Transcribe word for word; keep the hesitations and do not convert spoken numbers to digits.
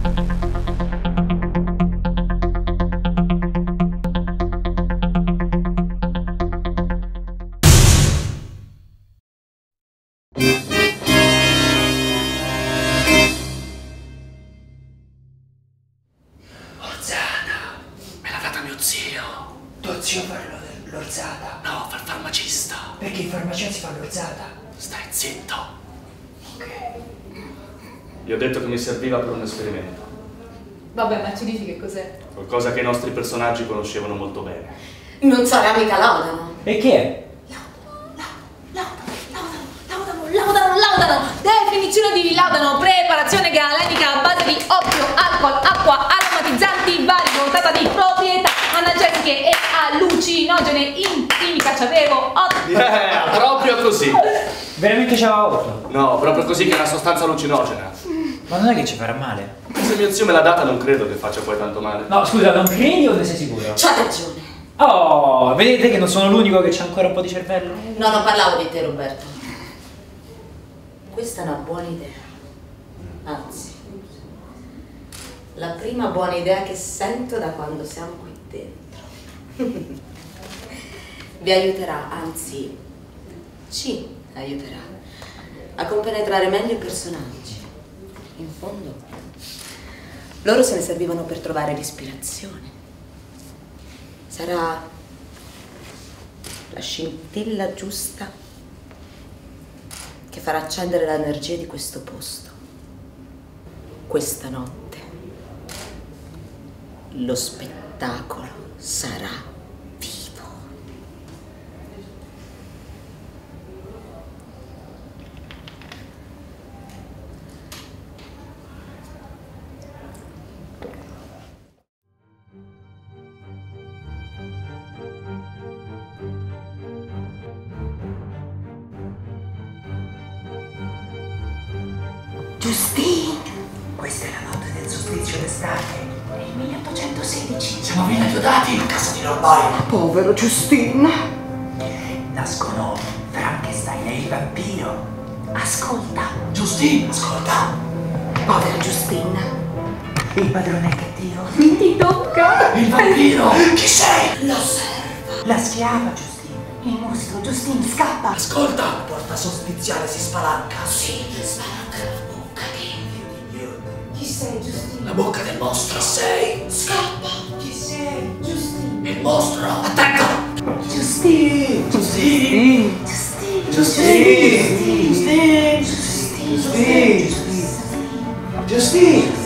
Orzata, me l'ha data mio zio. Tuo zio fa l'orzata? No, fa il farmacista. Perché in farmacia si fa l'orzata? Stai zitto. Ok. Gli ho detto che mi serviva per un esperimento. Vabbè, ma ci dici che cos'è? Qualcosa che i nostri personaggi conoscevano molto bene. Non sarà mica Laudano. E che è? Laudano, laudano, laudano! Definizione di laudano: preparazione galenica a base di oppio, alcol, acqua, aromatizzanti vari, dotata di proprietà analgesiche e allucinogene in chimica. C'avevo otto. Yeah, proprio così. Veramente c'aveva otto? No, proprio così, che è una sostanza allucinogena. Ma non è che ci farà male? Se mio zio me l'ha data non credo che faccia poi tanto male. No, scusa, non credi o ne sei sicuro? C'ha ragione. Oh, vedete che non sono l'unico che c'ha ancora un po' di cervello? No, non parlavo di te, Roberto. Questa è una buona idea. Anzi, la prima buona idea che sento da quando siamo qui dentro. Vi aiuterà, anzi, ci aiuterà a compenetrare meglio i personaggi. In fondo, loro se ne servivano per trovare l'ispirazione. Sarà la scintilla giusta che farà accendere l'energia di questo posto. Questa notte lo spettacolo sarà vivo. Justine! Questa è la notte del solstizio d'estate. È il milleottocentosedici. Siamo ben aiutati a casa di Lord Byron. Povero Justine. Nascono Frankenstein e il vampiro. Ascolta. Justine, ascolta. Povera Justine. Il padrone è cattivo. Ti tocca. Il vampiro. Chi sei? L'osserva. La schiava, Justine. Il mostro. Justine, scappa. Ascolta. La porta sostiziale si spalanca. Sì, spalanca la bocca che... Chi sei, Justine? La bocca del mostro. Chi sei? Scappa. Chi sei, Justine? Il mostro. Attacca. Justine. Justine. Justine. Justine. Justine. Justine. Justine. Justine. Justine.